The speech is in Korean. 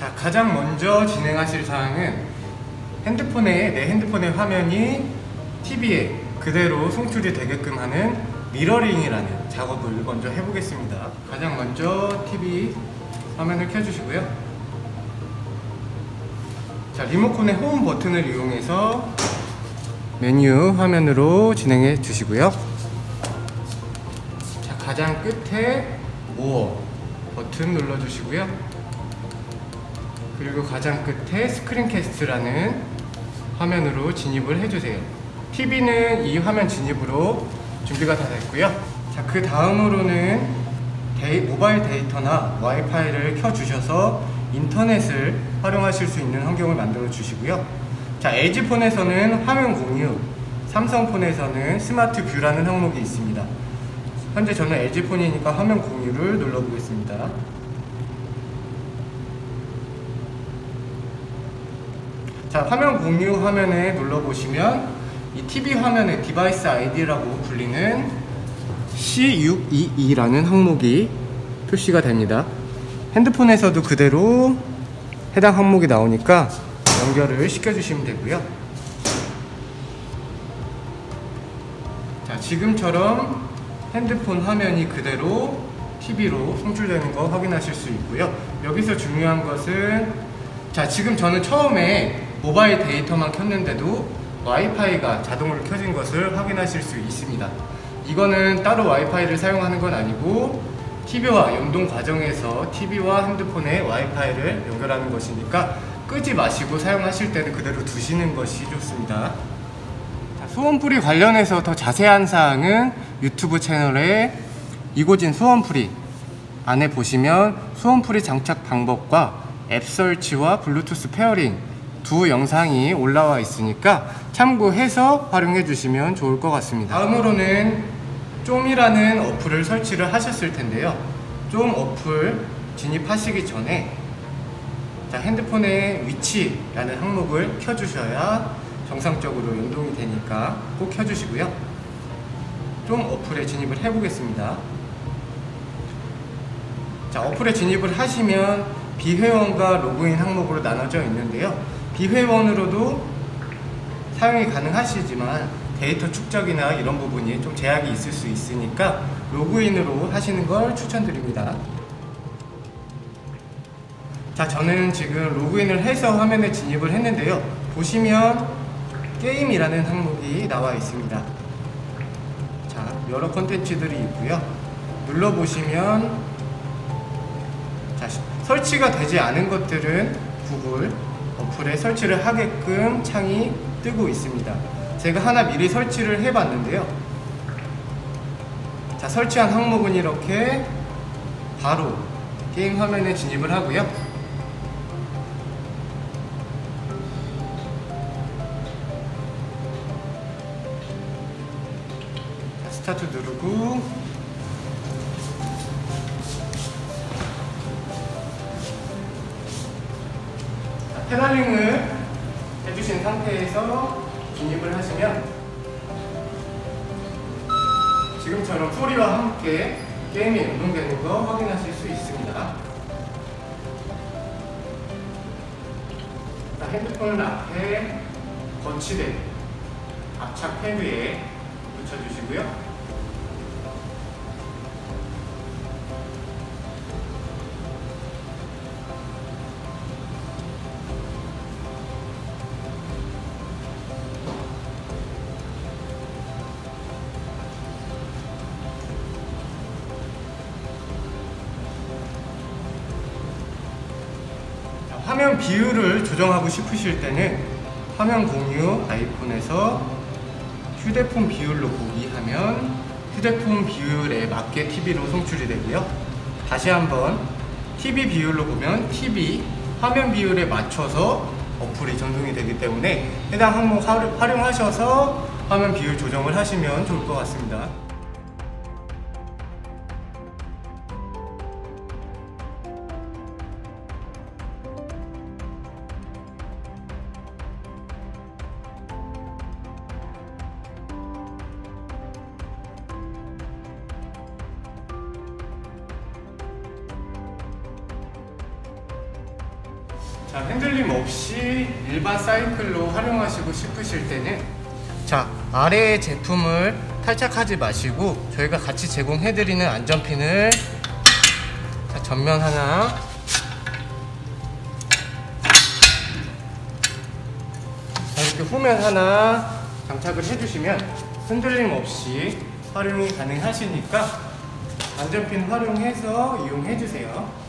자, 가장 먼저 진행하실 사항은 내 핸드폰의 화면이 TV에 그대로 송출이 되게끔 하는 미러링이라는 작업을 먼저 해보겠습니다. 가장 먼저 TV 화면을 켜주시고요. 자, 리모컨의 홈 버튼을 이용해서 메뉴 화면으로 진행해 주시고요. 자, 가장 끝에 모어 버튼 눌러주시고요. 그리고 가장 끝에 스크린캐스트라는 화면으로 진입을 해주세요. TV는 이 화면 진입으로 준비가 다 됐고요. 자, 그 다음으로는 모바일 데이터나 와이파이를 켜주셔서 인터넷을 활용하실 수 있는 환경을 만들어 주시고요. 자, LG폰에서는 화면 공유, 삼성폰에서는 스마트 뷰라는 항목이 있습니다. 현재 저는 LG폰이니까 화면 공유를 눌러보겠습니다. 자, 화면 공유 화면에 눌러보시면 이 TV 화면의 디바이스 아이디라고 불리는 C622라는 항목이 표시가 됩니다. 핸드폰에서도 그대로 해당 항목이 나오니까 연결을 시켜주시면 되고요. 자, 지금처럼 핸드폰 화면이 그대로 TV로 송출되는 거 확인하실 수 있고요. 여기서 중요한 것은, 자, 지금 저는 처음에 모바일 데이터만 켰는데도 와이파이가 자동으로 켜진 것을 확인하실 수 있습니다. 이거는 따로 와이파이를 사용하는 건 아니고 TV와 연동 과정에서 TV와 핸드폰에 와이파이를 연결하는 것이니까 끄지 마시고 사용하실 때는 그대로 두시는 것이 좋습니다. 자, 소원풀이 관련해서 더 자세한 사항은 유튜브 채널에 이고진 소원풀이 안에 보시면 소원풀이 장착 방법과 앱 설치와 블루투스 페어링 두 영상이 올라와 있으니까 참고해서 활용해 주시면 좋을 것 같습니다. 다음으로는 좀이라는 어플을 설치를 하셨을 텐데요. 좀 어플 진입하시기 전에, 자, 핸드폰의 위치라는 항목을 켜주셔야 정상적으로 연동이 되니까 꼭 켜주시고요. 좀 어플에 진입을 해보겠습니다. 자, 어플에 진입을 하시면 비회원과 로그인 항목으로 나눠져 있는데요. 비회원으로도 사용이 가능하시지만 데이터 축적이나 이런 부분이 좀 제약이 있을 수 있으니까 로그인으로 하시는 걸 추천드립니다. 자, 저는 지금 로그인을 해서 화면에 진입을 했는데요. 보시면 게임이라는 항목이 나와 있습니다. 자, 여러 콘텐츠들이 있고요. 눌러보시면, 자, 설치가 되지 않은 것들은 구글 어플에 설치를 하게끔 창이 뜨고 있습니다. 제가 하나 미리 설치를 해봤는데요. 자, 설치한 항목은 이렇게 바로 게임 화면에 진입을 하고요. 자, 스타트 누르고 페달링을 해주신 상태에서 진입을 하시면 지금처럼 소리와 함께 게임이 연동되는 거 확인하실 수 있습니다. 자, 핸드폰을 앞에 거치대 압착 패드에 붙여주시고요. 화면 비율을 조정하고 싶으실 때는 화면 공유 아이콘에서 휴대폰 비율로 보기 하면 휴대폰 비율에 맞게 TV로 송출이 되고요. 다시 한번 TV 비율로 보면 TV 화면 비율에 맞춰서 어플이 전송이 되기 때문에 해당 항목 활용하셔서 화면 비율 조정을 하시면 좋을 것 같습니다. 자, 흔들림 없이 일반 사이클로 활용하시고 싶으실 때는 자, 아래의 제품을 탈착하지 마시고 저희가 같이 제공해드리는 안전핀을 자, 전면 하나, 자, 이렇게 후면 하나 장착을 해주시면 흔들림 없이 활용이 가능하시니까 안전핀 활용해서 이용해주세요.